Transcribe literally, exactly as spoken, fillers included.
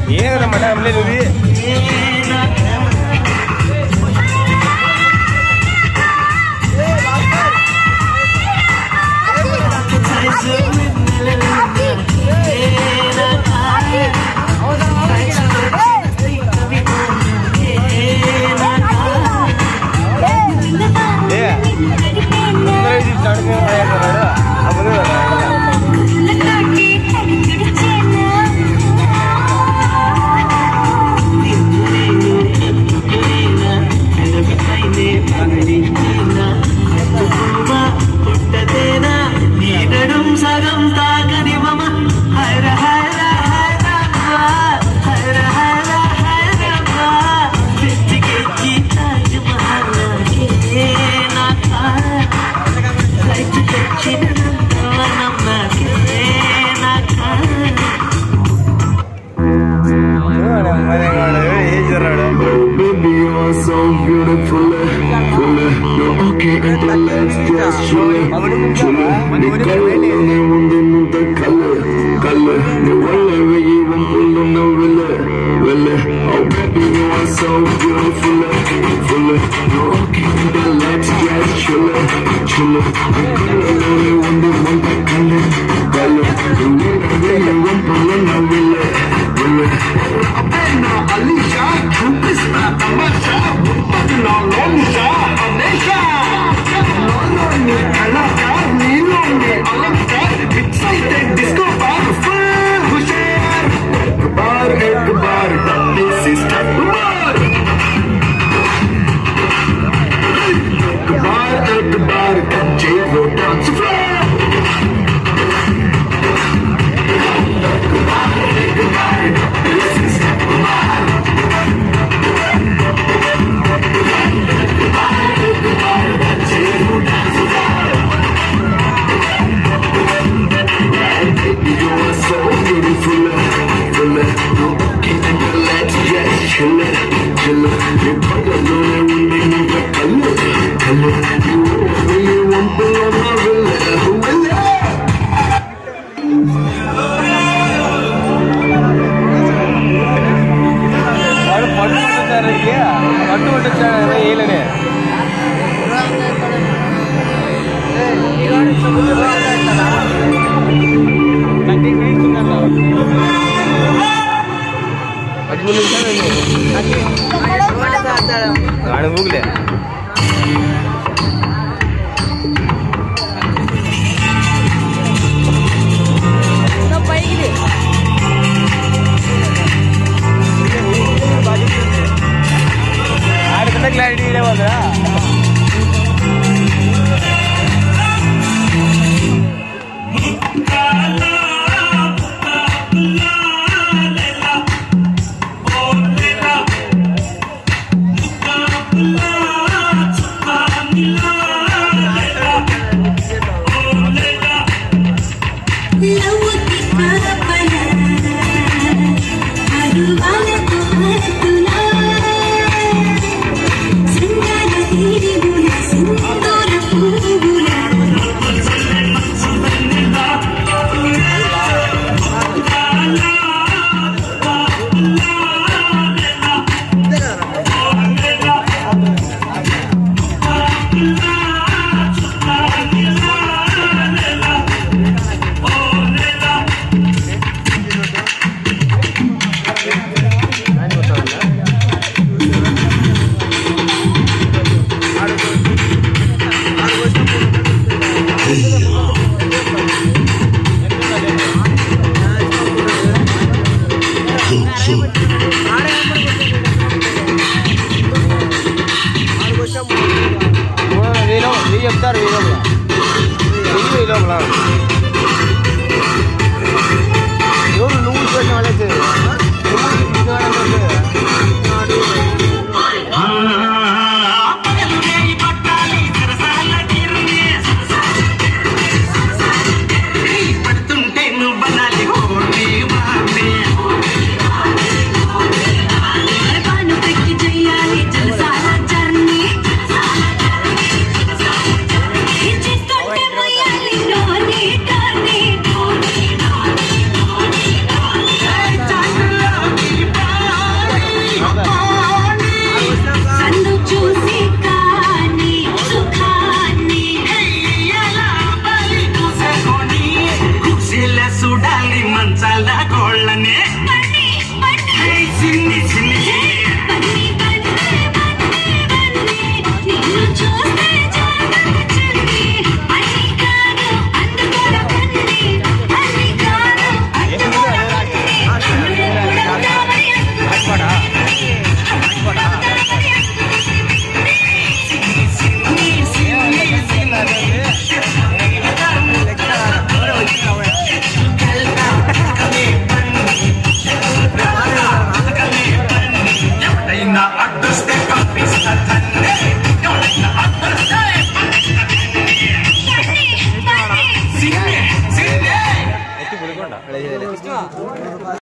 ಏನಮ್ಮ ಆಮೇಲೆ ನೋಡಿ so beautiful, you're okay until let's just chill, chill. The color, the one the color, color. The whatever you want, pull on the willer, willer. Oh baby, you are so beautiful, full. You're okay until let's just chill, chill. The color, the one the color, color. The whatever you want, pull on the willer, willer. Abena, Alicia, Krista, Tamasha. No, no, no, Anesha. No, no, no, Alaka, Nilo, Alaka, excited disco bar, full Hushair. Bar, ek bar, this is step bar. Bar, ek bar, J-Lo dance floor. Bar, ek bar, this is step bar. गाड़ी भूख ले clarity बोल रहा చెప్తారు